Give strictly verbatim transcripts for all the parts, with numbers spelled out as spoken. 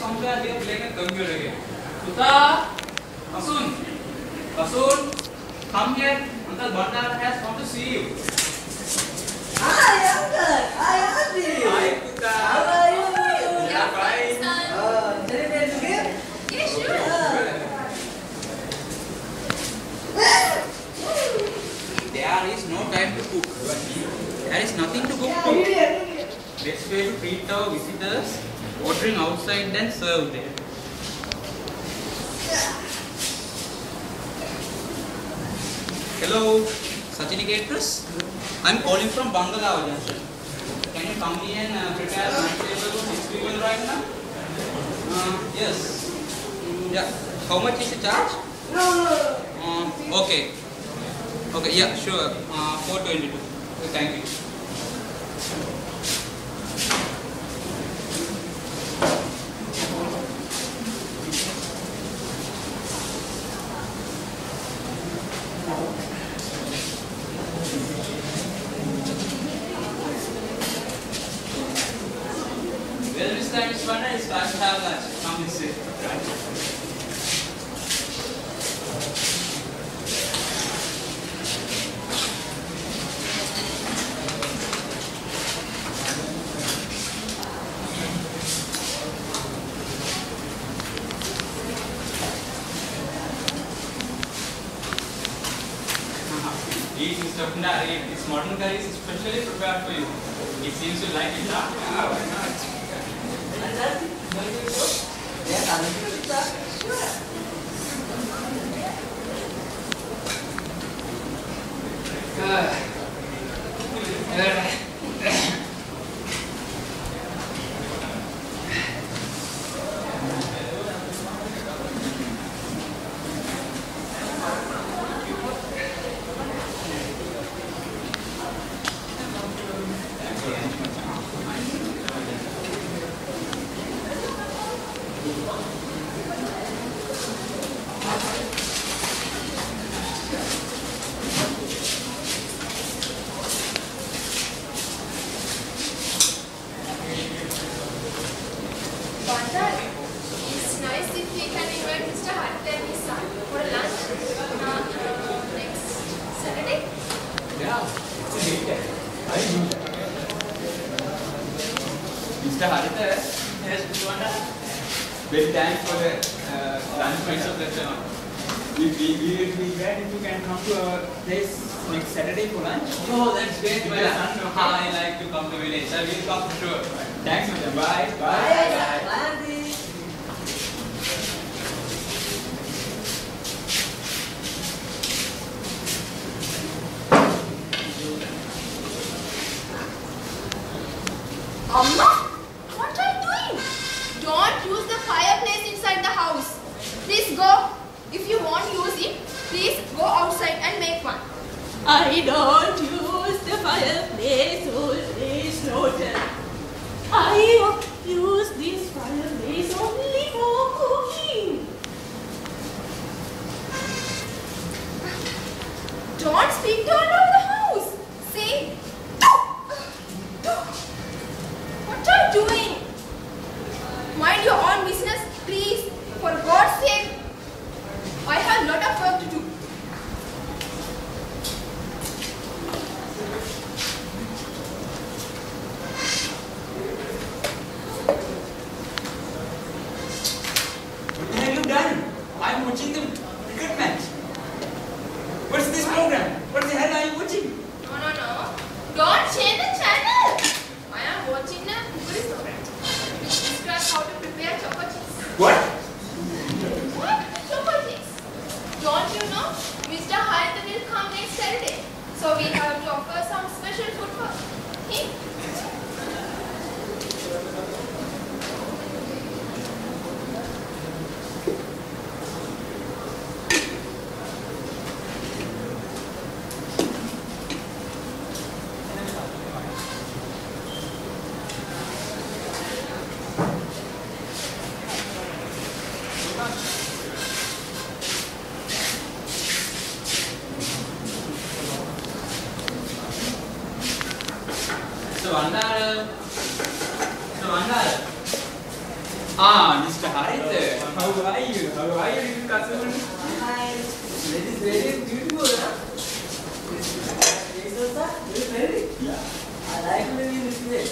somewhere here playing a computer game. Tuta, Kasun, Kasun, come here. Uncle Bandar has come to see you. Hi, Uncle. Hi, Auntie. Hi, Tuta. How are you? Yeah, fine. Uh, celebrate together? Yeah, sure. There is no time to cook. There is nothing to cook. Yeah, here, here, here. Best way to treat our visitors, ordering outside then serve there. Hello, Sachini Caterers. I'm calling from Bangaladesh Junction. Can you come here and uh, prepare a nice table for six people right now? Uh, yes. Yeah. How much is the charge? No, no, no. Uh, okay. Okay. Yeah. Sure. Uh, four twenty-two. Thank you. Well, this time it's fun and it's time to have lunch. Come and sit. Eat, Mister Punda, eat. This modern curry is specially prepared for you. It seems you like it, huh? Yeah, why not? Yes, I'm going to start. Bandar, it's nice if we can invite Mister Hunt and his son for a lunch uh, uh, next Saturday. Yeah, it's a great day. I do that. Mister Harita has put on a big time for the uh, lunch myself lecture. We we we will be glad if you can come to our place next Saturday for lunch. Oh, that's great. My son, I like to come to village. I will come for sure. Thanks, Mister Bye. Bye. Bye, Bye. Auntie. Amma, what are you doing? Don't use the fireplace inside the house. Please go. If you won't use it, please go outside and make one. I don't use the fireplace always, Roger. I use this fireplace only for cooking. Don't speak to all over the house. Say, what are you doing? Mind your own business, please. For God's sake. I have a lot of work to do. What have you done? I'm watching the cricket match. What's this program? What the hell are you watching? No, no, no. Don't change the channel. I am watching a cookery program which describes how to prepare chapati. What? Ah, Mister Harit, how are you? How are you, little Kasun? Hi. That is very beautiful, huh? Yes, sir. Very, very. Yeah. I like living in this place.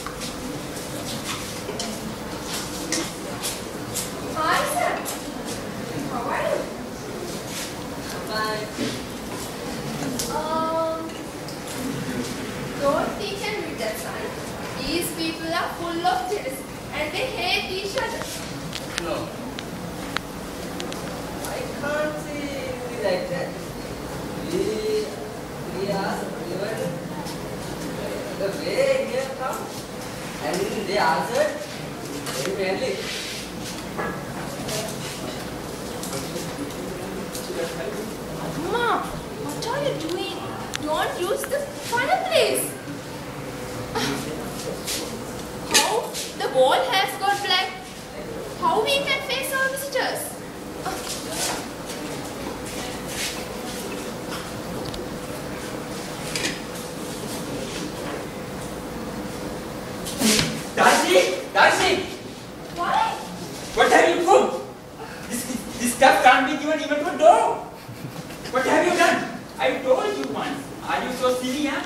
Hi, sir. How are you? Bye. Um, don't think and read that sign. These people are full of jealousy and they hate each other. No. I can't see it like that. We, we are even the way here come and they answered very badly. Mom, what are you doing? Don't use the fireplace. How? The wall has got black. How we can face our visitors? Darcy! Darcy! Why? What have you cooked? This, this stuff can't be given even to a dog. What have you done? I told you once. Are you so silly, huh?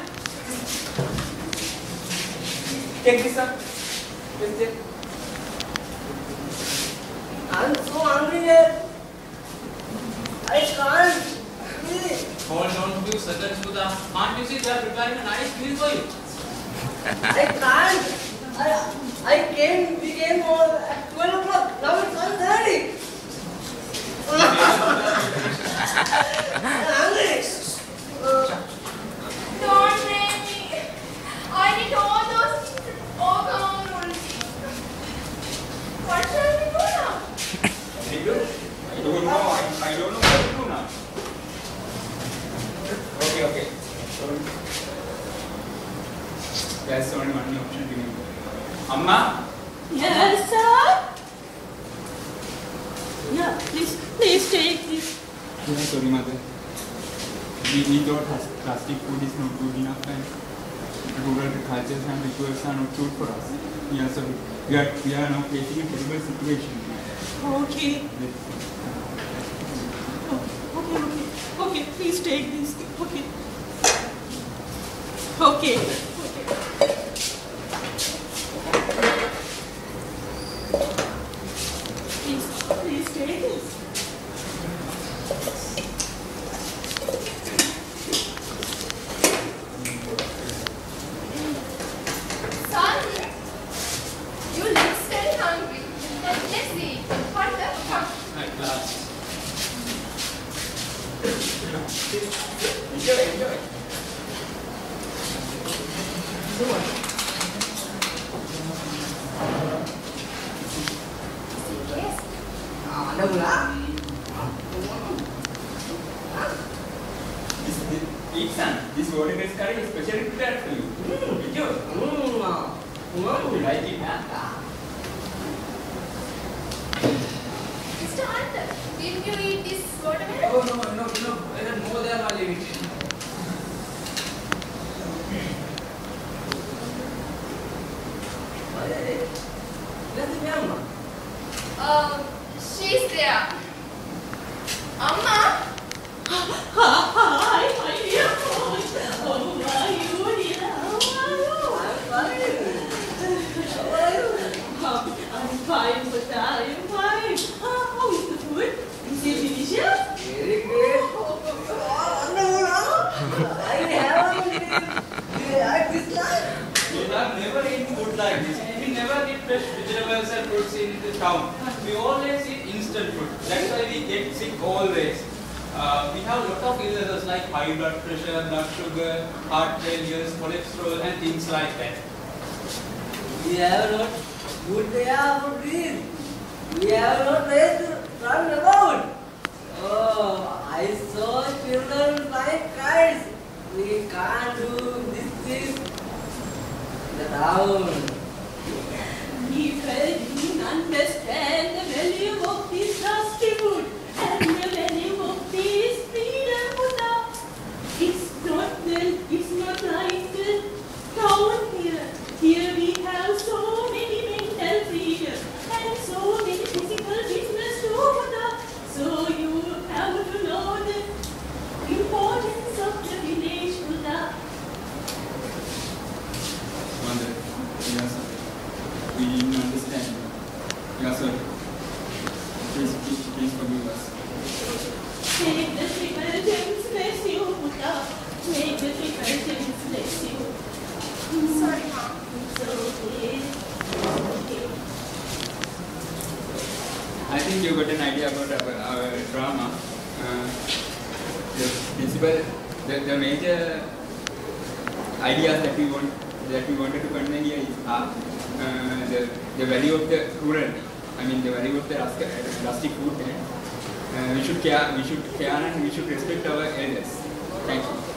Take this up. Just take. I'm so hungry here. I can't. Really. Hold on to seconds to the. Can't you see they are preparing a nice meal for you? I can't. I, I came, we came all at twelve o'clock. Now it's one thirty. I'm hungry. Uh, Don't blame me. I did all those things. Oh, come on, already. What shall we do now? I do. I don't know. I, I don't know what to do now. Okay, okay. That's only one option to me. Amma? Yes, sir? Yeah, please, please take this. Yeah, sorry, mother. We, we thought plastic food is not good enough and rural cultures and rituals are not good for us. Yeah, sorry. We are, we are now facing a terrible situation. Okay. Oh, okay, okay. Okay, please take this. Okay. Okay. Okay. Please, please take this. Son, you look very hungry. Let's eat. What the fuck? At last. Enjoy, enjoy. Yes. à, đâu lá? This, this, eat son. This water based curry is specially prepared for you. Enjoy. Ừ, You like it, huh? Mister Hunter, didn't you eat this watermelon? Oh no, no, no. There are more there while eating. Let's remember. Um, she's there. Amma? Hi, my dear boy. Oh, are you dear? How are you? I'm fine. How are you? Um, I'm fine, but I am fine. Uh, how is the food? Is it delicious? Very good. Oh, wonderful, huh? I haven't been like this time. We have never eaten food like this. We never get fresh vegetables and fruits in the town. We always eat instant food. That's why we get sick always. Uh, we have a lot of illnesses like high blood pressure, blood sugar, heart failures, cholesterol and things like that. We have not good air to breathe. We have not place to run about. Oh, I saw children like kites. We can't do this thing in the town. People didn't understand the value of this dusty food and the value of this freedom food. It's not the, it's not like the town here. Here we have so many mental freedom and so we didn't understand. Yeah, sorry. Please, please, please forgive us. Make the triple gems bless you, Buddha. Make the triple gems bless you. Sorry, Mom. It's okay. It's okay. I think you got an idea about our, our drama. Uh, the principal, the, the major ideas that we want, that we wanted to convey here is uh, uh, the, the value of the rural, I mean the value of the rustic, rustic food. And, uh, we should care, we should care and we should respect our elders. Thank you.